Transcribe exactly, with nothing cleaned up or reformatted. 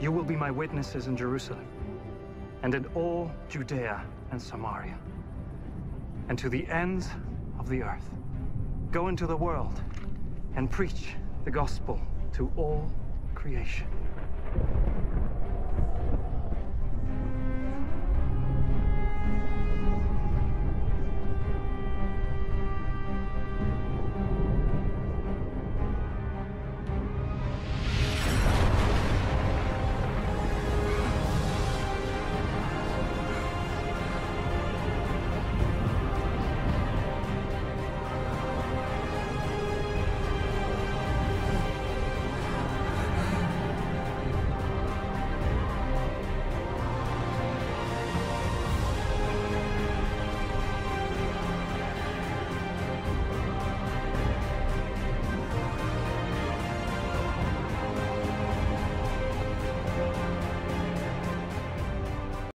You will be my witnesses in Jerusalem, and in all Judea and Samaria, and to the ends of the earth. Go into the world and preach the gospel to all creation.